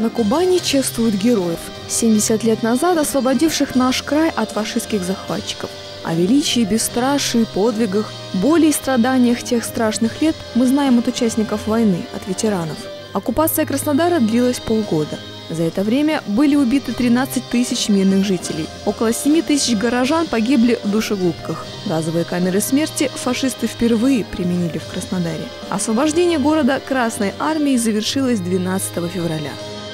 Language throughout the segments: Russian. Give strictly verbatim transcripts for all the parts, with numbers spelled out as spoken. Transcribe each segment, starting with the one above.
На Кубани чествуют героев, семьдесят лет назад освободивших наш край от фашистских захватчиков. О величии, бесстрашии, подвигах, боли и страданиях тех страшных лет мы знаем от участников войны, от ветеранов. Оккупация Краснодара длилась полгода. За это время были убиты тринадцать тысяч мирных жителей. Около семи тысяч горожан погибли в душегубках. Газовые камеры смерти фашисты впервые применили в Краснодаре. Освобождение города Красной армией завершилось двенадцатого февраля.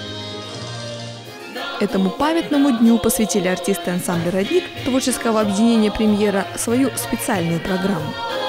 Этому памятному дню посвятили артисты ансамбля «Родник» творческого объединения «Премьера» свою специальную программу.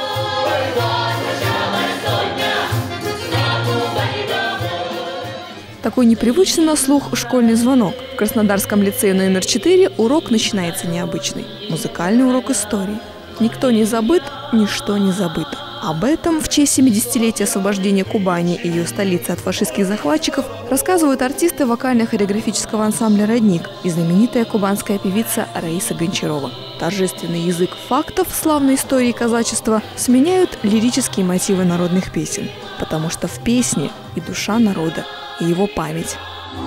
Такой непривычный на слух школьный звонок. В Краснодарском лицее номер четыре урок начинается необычный. Музыкальный урок истории. Никто не забыт, ничто не забыто. Об этом в честь семидесятилетия освобождения Кубани и ее столицы от фашистских захватчиков рассказывают артисты вокально-хореографического ансамбля «Родник» и знаменитая кубанская певица Раиса Гончарова. Торжественный язык фактов славной истории казачества сменяют лирические мотивы народных песен, потому что в песне и душа народа, и его память.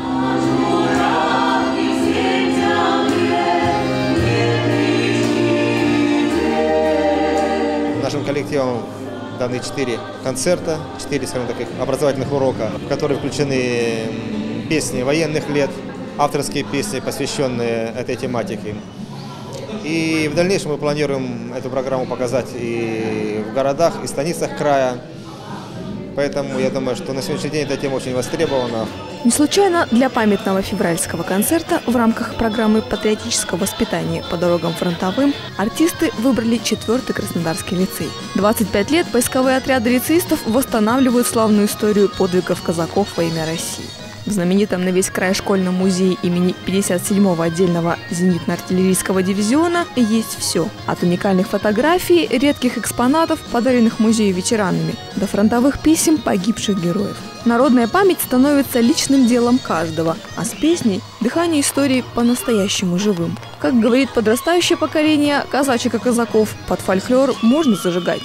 Нашим коллективом даны четыре концерта, четыре, скажем так, образовательных урока, в которые включены песни военных лет, авторские песни, посвященные этой тематике. И в дальнейшем мы планируем эту программу показать и в городах, и станицах края. Поэтому я думаю, что на сегодняшний день эта тема очень востребована. Не случайно для памятного февральского концерта в рамках программы патриотического воспитания по дорогам фронтовым артисты выбрали четвертый Краснодарский лицей. двадцать пять лет поисковые отряды лицеистов восстанавливают славную историю подвигов казаков во имя России. В знаменитом на весь край школьном музее имени пятьдесят седьмого отдельного зенитно-артиллерийского дивизиона есть все. От уникальных фотографий, редких экспонатов, подаренных музею ветеранами, до фронтовых писем погибших героев. Народная память становится личным делом каждого, а с песней дыхание истории по-настоящему живым. Как говорит подрастающее поколение казачек и казаков, под фольклор можно зажигать.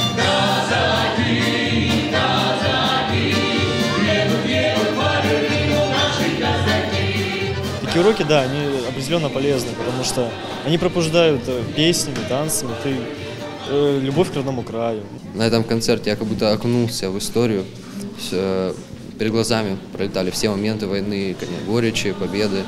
Такие уроки, да, они определенно полезны, потому что они пробуждают песнями, танцами, ты, э, любовь к родному краю. На этом концерте я как будто окунулся в историю. Все, перед глазами пролетали все моменты войны, горечи, победы.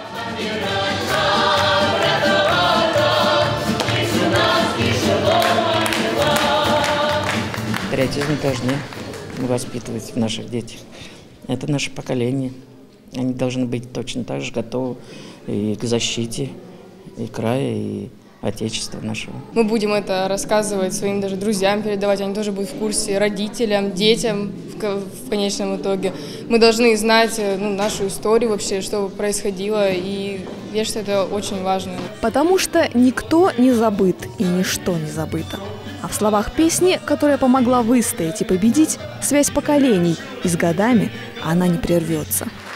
Патриотизм должны воспитывать в наших детях. Это наше поколение. Они должны быть точно так же готовы и к защите и края, и отечества нашего. Мы будем это рассказывать своим даже друзьям, передавать, они тоже будут в курсе, родителям, детям в, в конечном итоге. Мы должны знать ну, нашу историю вообще, что происходило, и я считаю, это очень важно. Потому что никто не забыт и ничто не забыто. А в словах песни, которая помогла выстоять и победить, связь поколений, и с годами она не прервется.